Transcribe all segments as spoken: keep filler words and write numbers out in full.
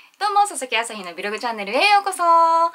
どうも、佐々木あさひのブログチャンネルへようこそ。はい、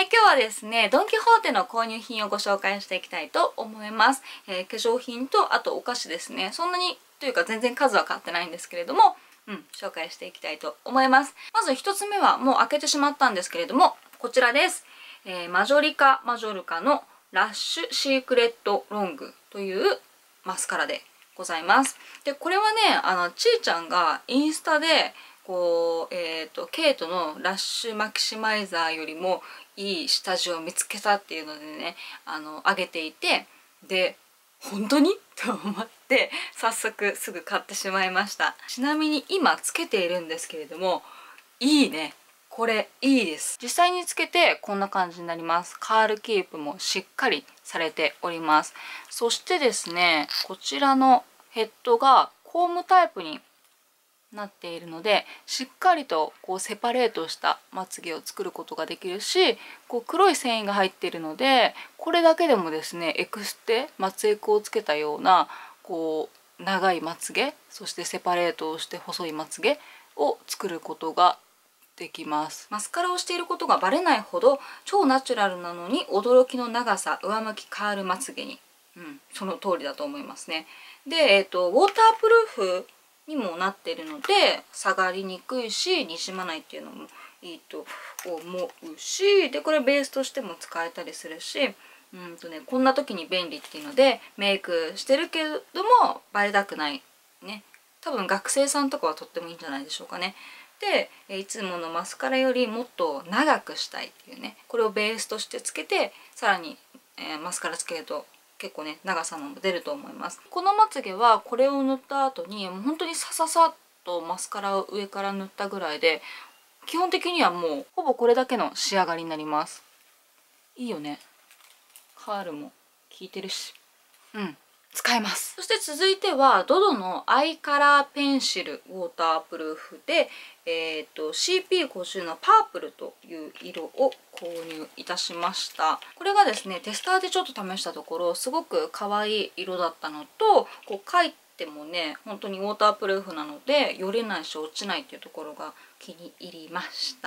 今日はですね、ドン・キホーテの購入品をご紹介していきたいと思います。えー、化粧品と、あとお菓子ですね。そんなに、というか全然数は買ってないんですけれども、うん、紹介していきたいと思います。まず一つ目はもう開けてしまったんですけれども、こちらです。えー、マジョリカ・マジョルカのラッシュシークレットロングというマスカラでございます。で、これはね、あの、ちーちゃんがインスタで、こう、えっと、ケイトのラッシュマキシマイザーよりもいい下地を見つけたっていうのでね、あの、あげていて、で、本当にと思って、早速すぐ買ってしまいました。ちなみに今つけているんですけれども、いいね。これいいです。実際につけてこんな感じになります。カールキープもしっかりされております。そしてですね、こちらのヘッドがコームタイプになっているので、しっかりとこうセパレートしたまつげを作ることができるし、こう黒い繊維が入っているので、これだけでもですね、エクステまつエクをつけたようなこう長いまつげ、そしてセパレートをして細いまつげを作ることができます。マスカラをしていることがバレないほど超ナチュラルなのに驚きの長さ、上向きカールまつげに、うん、その通りだと思いますね。で、えっとウォータープルーフにもなっているので下がりにくいし、にじまないっていうのもいいと思うし、でこれベースとしても使えたりするし、うんとね、こんな時に便利っていうので、メイクしてるけどもバレたくないね、多分学生さんとかはとってもいいんじゃないでしょうかね。でいつものマスカラよりもっと長くしたいっていうね、これをベースとしてつけて、さらに、えー、マスカラつけると結構ね長さも出ると思います。このまつげはこれを塗った後にもう本当にサササッとマスカラを上から塗ったぐらいで、基本的にはもうほぼこれだけの仕上がりになります。いいよね。カールも効いてるし、うん使えます。そして続いてはドドのアイカラーペンシルウォータープルーフで、えー、と シーピーごじゅう のパープルという色を購入いたしました。これがですね、テスターでちょっと試したところすごく可愛い色だったのと、こう描いてもね本当にウォータープルーフなのでよれないし落ちないっていうところが気に入りました。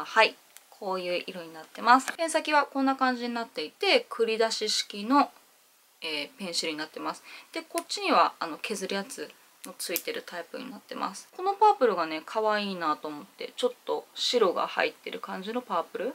はい、こういう色になってます。ペン先はこんな感じになっていて、繰り出し式のえー、ペンシルになってます。でこっちにはあの削るやつのついてるタイプになってます。このパープルがね可愛いなと思って、ちょっと白が入ってる感じのパープル、わ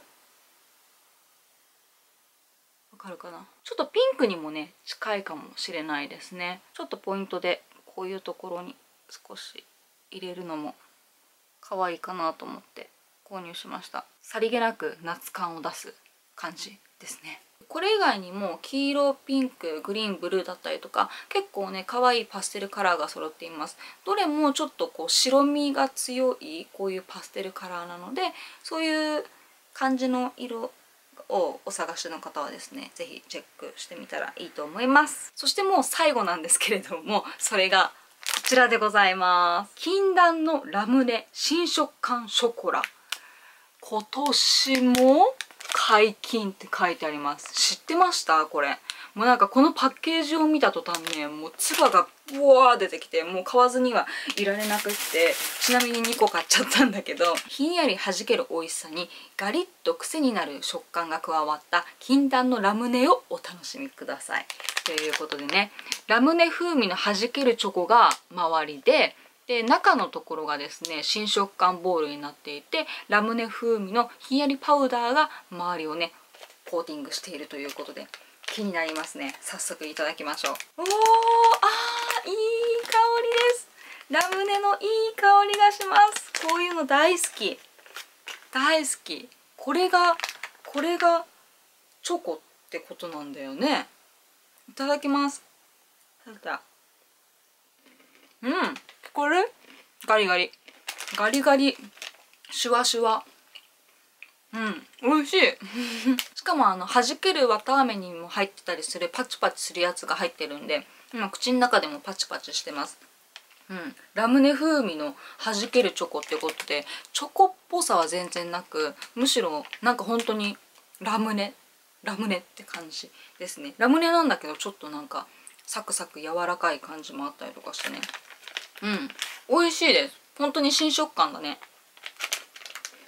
かるかな。ちょっとピンクにもね近いかもしれないですね。ちょっとポイントでこういうところに少し入れるのも可愛いかなと思って購入しました。さりげなく夏感を出す感じですね。これ以外にも黄色、ピンク、グリーン、ブルーだったりとか、結構ね可愛いパステルカラーが揃っています。どれもちょっとこう白みが強いこういうパステルカラーなので、そういう感じの色をお探しの方はですね、是非チェックしてみたらいいと思います。そしてもう最後なんですけれども、それがこちらでございます。禁断のラムネ新食感ショコラ、今年も解禁って書いてあります。知ってました？これもうなんかこのパッケージを見た途端ね、もう唾がうわー出てきて、もう買わずにはいられなくって、ちなみににこ買っちゃったんだけど、ひんやり弾ける美味しさにガリッと癖になる食感が加わった禁断のラムネをお楽しみください。ということでね、ラムネ風味の弾けるチョコが周りで、で中のところがですね新食感ボールになっていて、ラムネ風味のひんやりパウダーが周りをねコーティングしているということで気になりますね。早速いただきましょう。おー、あー、いい香りです。ラムネのいい香りがします。こういうの大好き大好き。これがこれがチョコってことなんだよね。いただきます。さて、うん、これガリガリガリガリシュワシュワ、うん、美味しいしかもあの弾ける綿あめにも入ってたりするパチパチするやつが入ってるんで、今口の中でもパチパチしてます。うん、ラムネ風味の弾けるチョコってことで、チョコっぽさは全然なく、むしろなんか本当にラムネラムネって感じですね。ラムネなんだけどちょっとなんかサクサク柔らかい感じもあったりとかしてね、うん、美味しいです。本当に新食感だね。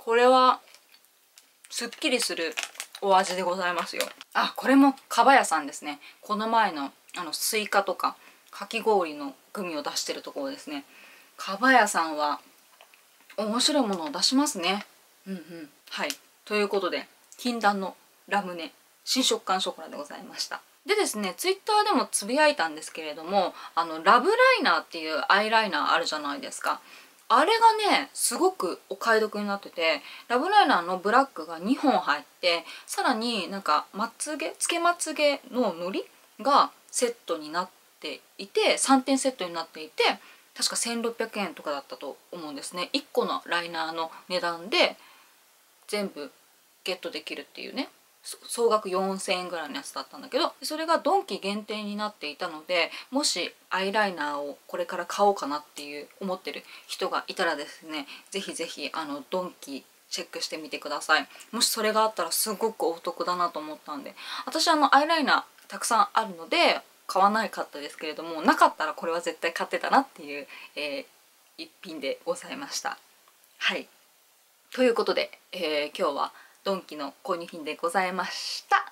これはすっきりするお味でございますよ。あ、これもかばやさんですね。この前のあのスイカとかかき氷のグミを出してるところですね。かばやさんは面白いものを出しますね。うんうん。はい。ということで禁断のラムネ新食感ショコラでございました。でですね、ツイッターでもつぶやいたんですけれども、あのラブライナーっていうアイライナーあるじゃないですか。あれがねすごくお買い得になってて、ラブライナーのブラックがにほん入って、さらになんかまつげつけまつげののりがセットになっていて、さんてんセットになっていて、確かせんろっぴゃくえんとかだったと思うんですね。いっこのライナーの値段で全部ゲットできるっていうね、総額よんせんえんぐらいのやつだったんだけど、それがドンキ限定になっていたので、もしアイライナーをこれから買おうかなっていう思ってる人がいたらですね、ぜひぜひあのドンキチェックしてみてください。もしそれがあったらすごくお得だなと思ったんで、私あのアイライナーたくさんあるので買わないかったですけれども、なかったらこれは絶対買ってたなっていう、えー、一品でございました。はい、ということで、えー、今日はドンキの購入品でございました。はい、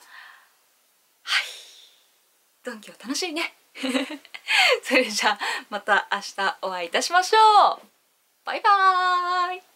ドンキは楽しいね。それじゃあまた明日お会いいたしましょう。バイバーイ。